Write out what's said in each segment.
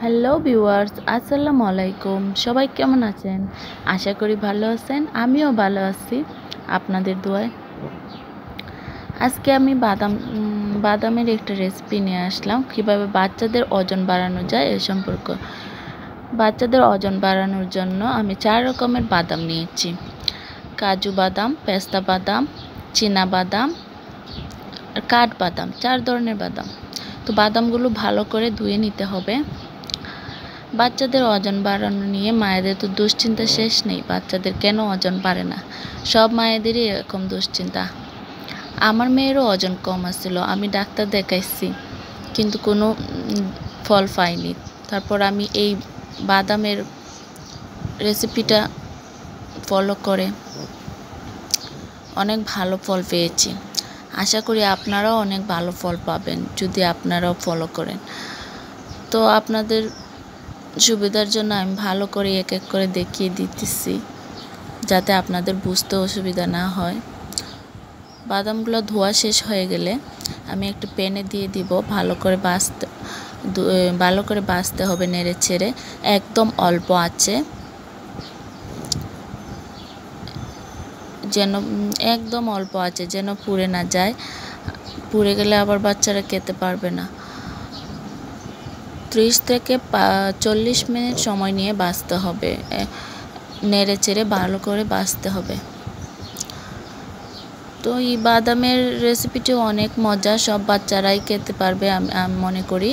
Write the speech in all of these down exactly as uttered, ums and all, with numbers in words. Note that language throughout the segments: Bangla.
হ্যালো ভিউয়ার্স, আসসালামু আলাইকুম। সবাই কেমন আছেন? আশা করি ভালো আছেন। আমিও ভালো আছি আপনাদের দোয়ায়। আজকে আমি বাদাম বাদামের একটা রেসিপি নিয়ে আসলাম, কিভাবে বাচ্চাদের ওজন বাড়ানো যায় এ সম্পর্কে। বাচ্চাদের ওজন বাড়ানোর জন্য আমি চার রকমের বাদাম নিয়েছি: কাজু বাদাম, পেস্তা বাদাম, চীনা বাদাম আর কাঠবাদাম। চার ধরনের বাদাম। তো বাদামগুলো ভালো করে ধুয়ে নিতে হবে। বাচ্চাদের ওজন বাড়ানো নিয়ে মায়েদের তো দুশ্চিন্তা শেষ নেই। বাচ্চাদের কেন ওজন বাড়ে না, সব মায়েদেরই এরকম দুশ্চিন্তা। আমার মেয়েরও ওজন কম আসছিল, আমি ডাক্তার দেখাইছি কিন্তু কোনো ফল পাইনি। তারপর আমি এই বাদামের রেসিপিটা ফলো করে অনেক ভালো ফল পেয়েছি। আশা করি আপনারাও অনেক ভালো ফল পাবেন যদি আপনারাও ফলো করেন। তো আপনাদের সুবিধার জন্য আমি ভালো করে এক এক করে দেখিয়ে দিতেছি, যাতে আপনাদের বুঝতে অসুবিধা না হয়। বাদামগুলো ধোয়া শেষ হয়ে গেলে আমি একটু প্যানে দিয়ে দিব। ভালো করে ভাজতে ভালো করে ভাজতে হবে, নেড়ে ছেড়ে একদম অল্প আছে, যেন একদম অল্প আছে যেন পুড়ে না যায়। পুড়ে গেলে আবার বাচ্চারা খেতে পারবে না। ত্রিশ থেকে চল্লিশ মিনিট সময় নিয়ে ভাজতে হবে, নেড়ে চেড়ে ভালো করে ভাজতে হবে। তো এই বাদামের রেসিপিটি অনেক মজা, সব বাচ্চারাই খেতে পারবে আমি মনে করি।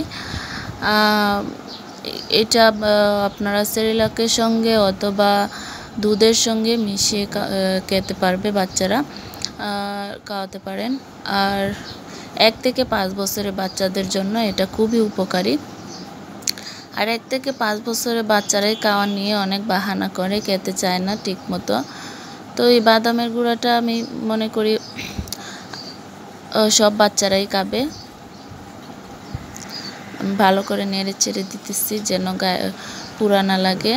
এটা আপনারা সেরেলাকের সঙ্গে অথবা দুধের সঙ্গে মিশিয়ে খেতে পারবে, বাচ্চারা খাওয়াতে পারেন। আর এক থেকে পাঁচ বছরের বাচ্চাদের জন্য এটা খুবই উপকারী। আর এক থেকে পাঁচ বছরের বাচ্চারাই খাওয়া নিয়ে অনেক বাহানা করে, খেতে চায় না ঠিক মতো। তো এই বাদামের গুঁড়াটা আমি মনে করি সব বাচ্চারাই খাবে। ভালো করে নেড়ে চেড়ে দিতেছি যেন গায়ে পুরা না লাগে।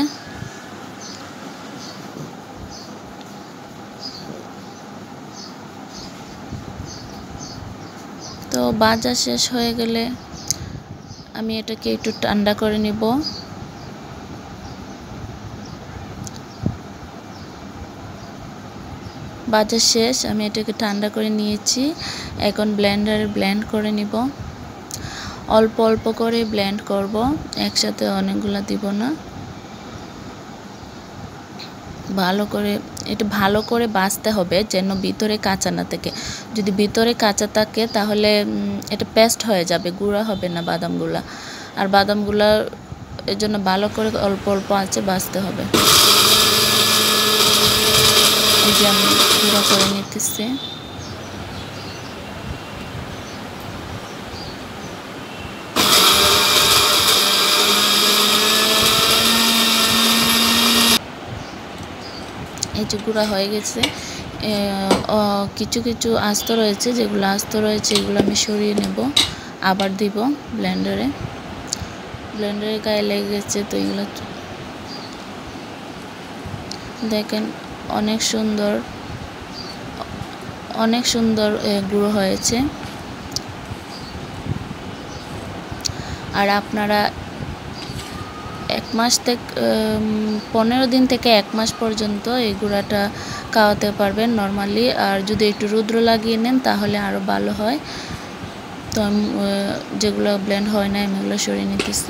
তো ভাজা শেষ হয়ে গেলে আমি এটাকে একটু ঠান্ডা করে নিব। ভাজা শেষ, আমি এটাকে ঠান্ডা করে নিয়েছি। এখন ব্লেন্ডারে ব্লেন্ড করে নিব। অল্প অল্প করে ব্লেন্ড করব, একসাথে অনেকগুলো দিব না। ভালো করে এটা ভালো করে ভাজতে হবে যেন ভিতরে কাঁচা না থাকে। যদি ভিতরে কাঁচা থাকে তাহলে এটা পেস্ট হয়ে যাবে, গুঁড়া হবে না বাদামগুলা। আর বাদামগুলা এর জন্য ভালো করে অল্প অল্প আঁচে ভাজতে হবে। এই যে আমি গুঁড়া করে নিতেছি। এই যে গুঁড়া হয়ে গেছে। কিছু কিছু আস্ত রয়েছে, যেগুলো আস্ত রয়েছে এগুলো আমি সরিয়ে নেব, আবার দিব ব্লেন্ডারে। ব্লেন্ডারে গায়ে লেগে গেছে, তো এগুলো দেখেন অনেক সুন্দর অনেক সুন্দর গুঁড়ো হয়েছে। আর আপনারা এক মাস থেকে পনেরো দিন থেকে এক মাস পর্যন্ত এই গুঁড়াটা খাওয়াতে পারবেন নর্মালি। আর যদি একটু রুদ্র লাগিয়ে নেন তাহলে আরও ভালো হয়। তো আমি যেগুলো ব্লেন্ড হয় না আমি এগুলো সরিয়ে নিতেছি।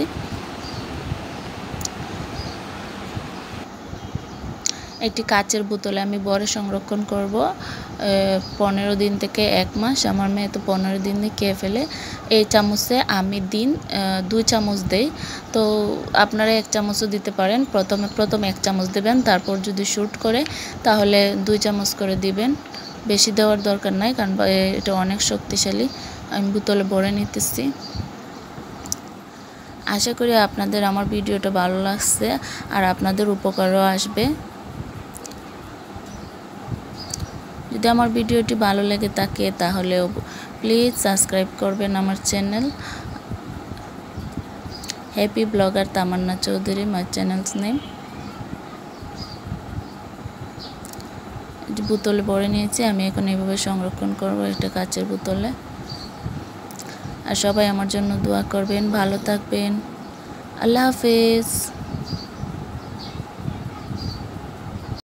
একটি কাচের বোতলে আমি বড় সংরক্ষণ করব পনেরো দিন থেকে এক মাস। আমার মেয়ে তো পনেরো দিনই খেয়ে ফেলে। এই চামচে আমি দিন দুই চামচ দেই, তো আপনারা এক চামচও দিতে পারেন। প্রথমে প্রথম এক চামচ দেবেন, তারপর যদি শ্যুট করে তাহলে দুই চামচ করে দিবেন। বেশি দেওয়ার দরকার নাই, কারণ এটা অনেক শক্তিশালী। আমি বোতলে ভরে নিতেছি। আশা করি আপনাদের আমার ভিডিওটা ভালো লাগছে আর আপনাদের উপকারও আসবে। যদি আমার ভিডিওটি ভালো লেগে থাকে তাহলে প্লিজ সাবস্ক্রাইব করবেন আমার channel happy blogger Tamanna Chowdhury, my channel's name. বোতলে ভরে নিয়েছি, আমি এখন এইভাবে সংরক্ষণ করব একটা কাচের বোতলে। আর সবাই আমার জন্য দোয়া করবেন, ভালো থাকবেন, আল্লাহ হাফেজ।